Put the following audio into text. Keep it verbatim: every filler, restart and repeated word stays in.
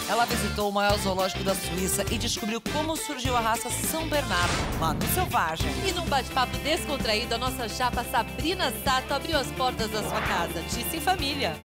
Ela visitou o maior zoológico da Suíça e descobriu como surgiu a raça São Bernardo, Manu Selvagem. E num bate-papo descontraído, a nossa chapa Sabrina Sato abriu as portas da sua casa. Disse em família.